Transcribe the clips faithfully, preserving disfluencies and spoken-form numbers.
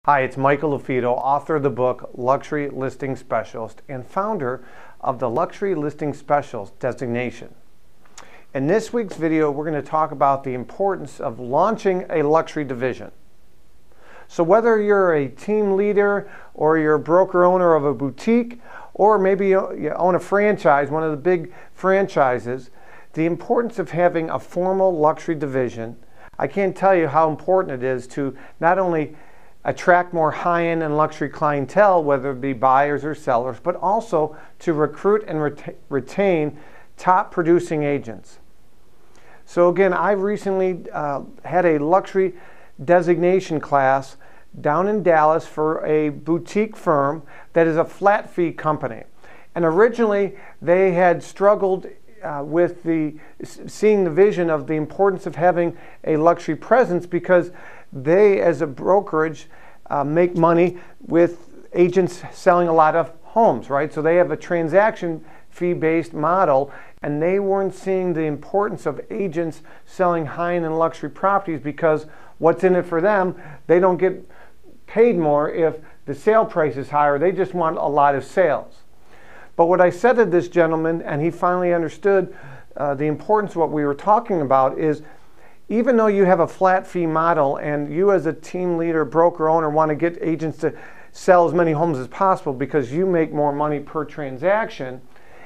Hi, it's Michael LaFido, author of the book Luxury Listing Specialist and founder of the Luxury Listing Specialist designation. In this week's video, we're going to talk about the importance of launching a luxury division. So whether you're a team leader or you're a broker owner of a boutique, or maybe you own a franchise, one of the big franchises, the importance of having a formal luxury division, I can't tell you how important it is to not only attract more high-end and luxury clientele, whether it be buyers or sellers, but also to recruit and ret retain top producing agents. So again, I've recently uh, had a luxury designation class down in Dallas for a boutique firm that is a flat fee company. And originally they had struggled uh, with the seeing the vision of the importance of having a luxury presence because they, as a brokerage, uh, make money with agents selling a lot of homes, right? So they have a transaction fee-based model, and they weren't seeing the importance of agents selling high-end and luxury properties because what's in it for them? They don't get paid more if the sale price is higher. They just want a lot of sales. But what I said to this gentleman, and he finally understood uh, the importance of what we were talking about, is even though you have a flat fee model and you as a team leader, broker owner want to get agents to sell as many homes as possible because you make more money per transaction,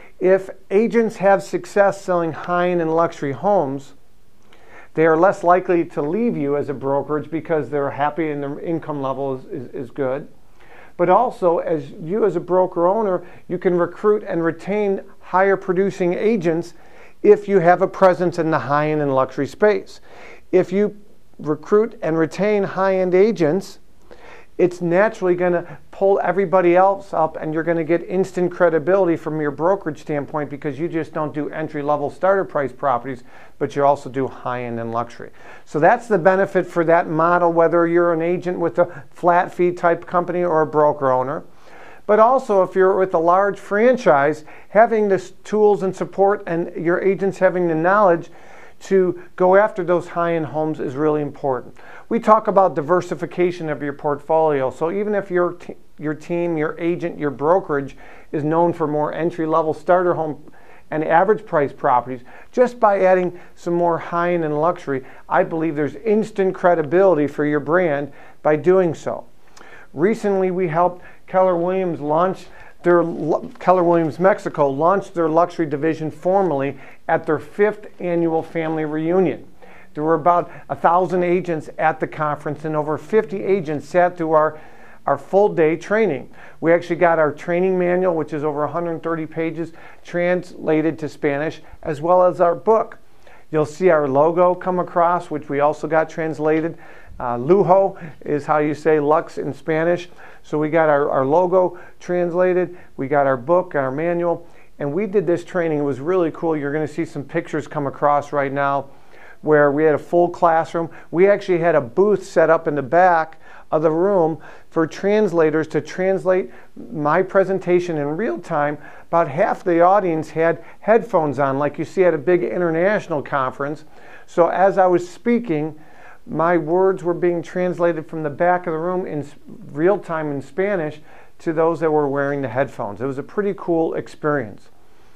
if agents have success selling high-end and luxury homes, they are less likely to leave you as a brokerage because they're happy and their income level is, is, is good. But also, as you as a broker owner, you can recruit and retain higher producing agents if you have a presence in the high-end and luxury space. If you recruit and retain high-end agents, it's naturally going to pull everybody else up, and you're going to get instant credibility from your brokerage standpoint because you just don't do entry-level starter price properties, but you also do high-end and luxury. So that's the benefit for that model, whether you're an agent with a flat fee type company or a broker owner. But also, if you're with a large franchise, having the tools and support and your agents having the knowledge to go after those high-end homes is really important. We talk about diversification of your portfolio. So even if your, t your team, your agent, your brokerage is known for more entry-level starter home and average price properties, just by adding some more high-end and luxury, I believe there's instant credibility for your brand by doing so. Recently, we helped Keller Williams launch their Keller Williams Mexico launched their luxury division formally at their fifth annual family reunion. There were about a thousand agents at the conference, and over fifty agents sat through our our full day training. We actually got our training manual, which is over one hundred thirty pages, translated to Spanish, as well as our book. You'll see our logo come across, which we also got translated. Uh, Lujo is how you say Lux in Spanish. So we got our, our logo translated, we got our book, our manual, and we did this training. It was really cool. You're going to see some pictures come across right now where we had a full classroom. We actually had a booth set up in the back of the room for translators to translate my presentation in real time. About half the audience had headphones on, like you see at a big international conference. So as I was speaking, my words were being translated from the back of the room in real time in Spanish to those that were wearing the headphones. It was a pretty cool experience.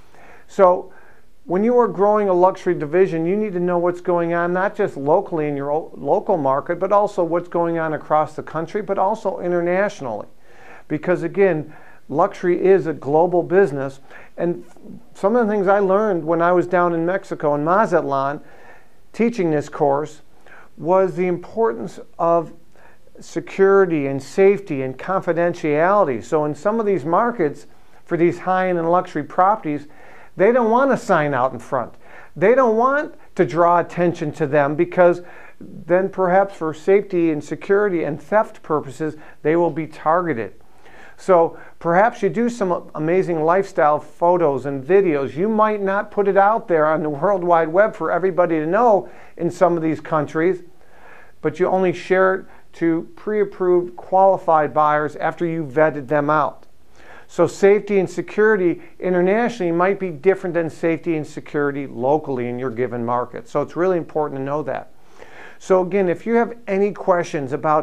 So when you are growing a luxury division, you need to know what's going on, not just locally in your local market, but also what's going on across the country, but also internationally. Because again, luxury is a global business. And some of the things I learned when I was down in Mexico, in Mazatlan, teaching this course, was the importance of security and safety and confidentiality. So in some of these markets, for these high-end and luxury properties, they don't want to sign out in front. They don't want to draw attention to them because then perhaps for safety and security and theft purposes, they will be targeted. So perhaps you do some amazing lifestyle photos and videos. You might not put it out there on the World Wide Web for everybody to know in some of these countries, but you only share it to pre-approved qualified buyers after you vetted them out. So safety and security internationally might be different than safety and security locally in your given market. So it's really important to know that. So again, if you have any questions about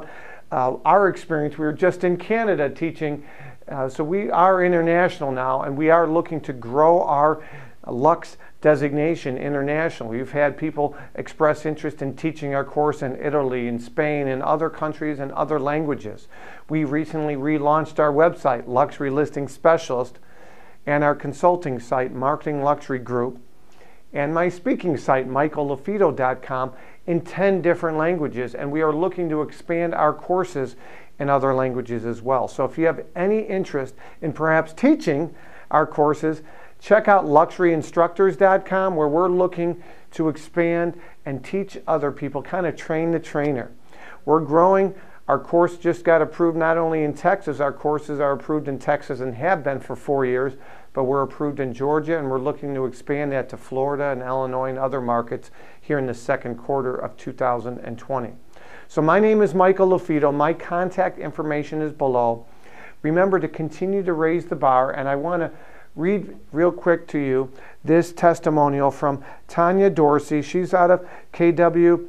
uh, our experience. We were just in Canada teaching, uh, so we are international now, and we are looking to grow our LUXE designation internationally. We've had people express interest in teaching our course in Italy, in Spain, in other countries, and other languages. We recently relaunched our website, Luxury Listing Specialist, and our consulting site, Marketing Luxury Group, and my speaking site, michael lafido dot com, in ten different languages, and we are looking to expand our courses in other languages as well. So if you have any interest in perhaps teaching our courses, check out luxury instructors dot com, where we're looking to expand and teach other people, kind of train the trainer. We're growing. Our course just got approved not only in Texas. Our courses are approved in Texas and have been for four years, but we're approved in Georgia, and we're looking to expand that to Florida and Illinois and other markets here in the second quarter of two thousand twenty. So my name is Michael LaFido. My contact information is below. Remember to continue to raise the bar, and I want to read real quick to you this testimonial from Tanya Dorsey. She's out of K W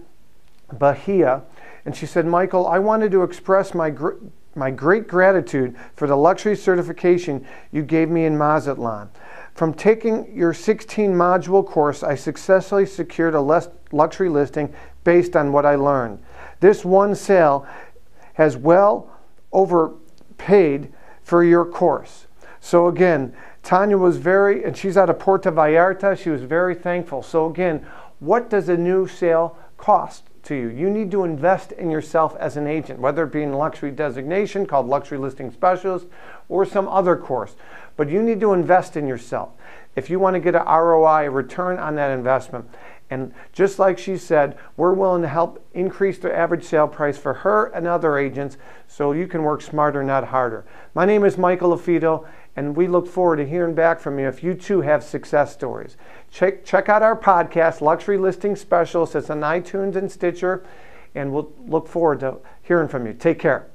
Bahia, and she said, Michael, I wanted to express my gr my great gratitude for the luxury certification you gave me in Mazatlan. From taking your sixteen module course, I successfully secured a luxury listing based on what I learned. This one sale has well overpaid for your course. So again, Tanya was very, and she's out of Puerto Vallarta, she was very thankful. So again, what does a new sale cost to you? You need to invest in yourself as an agent, whether it be in luxury designation called Luxury Listing Specialist or some other course. But you need to invest in yourself if you want to get an R O I, a return on that investment. And just like she said, we're willing to help increase the average sale price for her and other agents so you can work smarter, not harder. My name is Michael LaFido, and we look forward to hearing back from you if you too have success stories. Check, check out our podcast, Luxury Listing Specialist. It's on iTunes and Stitcher, and we'll look forward to hearing from you. Take care.